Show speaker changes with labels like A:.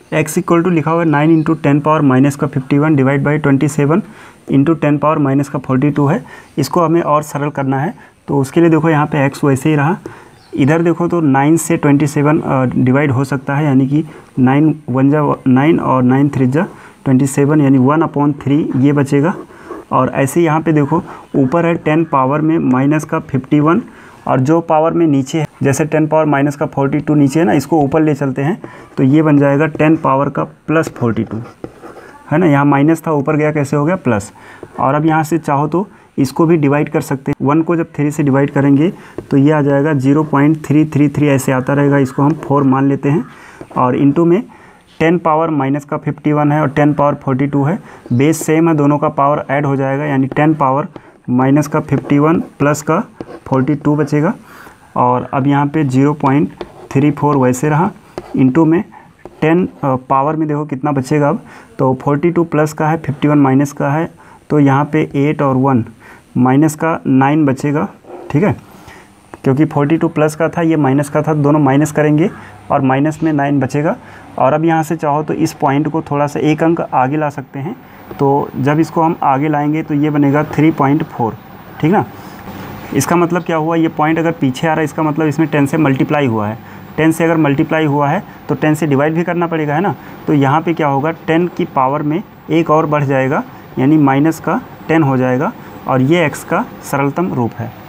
A: x equal to लिखा हुआ है 9 इंटू 10 पावर माइनस का 51 divide by 27 into 10 power minus का 42 है। इसको हमें और सरल करना है, तो उसके लिए देखो यहाँ पे x वैसे ही रहा। इधर देखो तो 9 से 27 डिवाइड हो सकता है, यानी कि 9 1 जा 9 और 9 3 जा 27, यानी 1/3 ये बचेगा। और ऐसे यहाँ पे देखो ऊपर है 10 पावर में माइनस का 51, और जो पावर में नीचे है, जैसे 10 पावर माइनस का 42 नीचे है ना, इसको ऊपर ले चलते हैं तो ये बन जाएगा 10 पावर का प्लस 42, है ना। यहाँ माइनस था, ऊपर गया कैसे हो गया प्लस। और अब यहाँ से चाहो तो इसको भी डिवाइड कर सकते हैं। 1 को जब 3 से डिवाइड करेंगे तो ये आ जाएगा 0.333, ऐसे आता रहेगा, इसको हम 4 मान लेते हैं। और इंटू में 10 पावर माइनस का 51 है और 10 पावर 42 है, बेस सेम है, दोनों का पावर ऐड हो जाएगा, यानी 10 पावर माइनस का 51 प्लस का 42 बचेगा। और अब यहाँ पे 0.34 वैसे रहा, इंटू में 10 पावर में देखो कितना बचेगा अब, तो 42 प्लस का है, 51 माइनस का है, तो यहाँ पे 8 और 1 माइनस का 9 बचेगा, ठीक है। क्योंकि 42 प्लस का था, ये माइनस का था, दोनों माइनस करेंगे और माइनस में 9 बचेगा। और अब यहाँ से चाहो तो इस पॉइंट को थोड़ा सा एक अंक आगे ला सकते हैं, तो जब इसको हम आगे लाएंगे तो ये बनेगा 3.4, ठीक ना। इसका मतलब क्या हुआ, ये पॉइंट अगर पीछे आ रहा है, इसका मतलब इसमें 10 से मल्टीप्लाई हुआ है। 10 से अगर मल्टीप्लाई हुआ है तो 10 से डिवाइड भी करना पड़ेगा, है ना। तो यहाँ पे क्या होगा, 10 की पावर में एक और बढ़ जाएगा, यानी माइनस का 10 हो जाएगा, और ये x का सरलतम रूप है।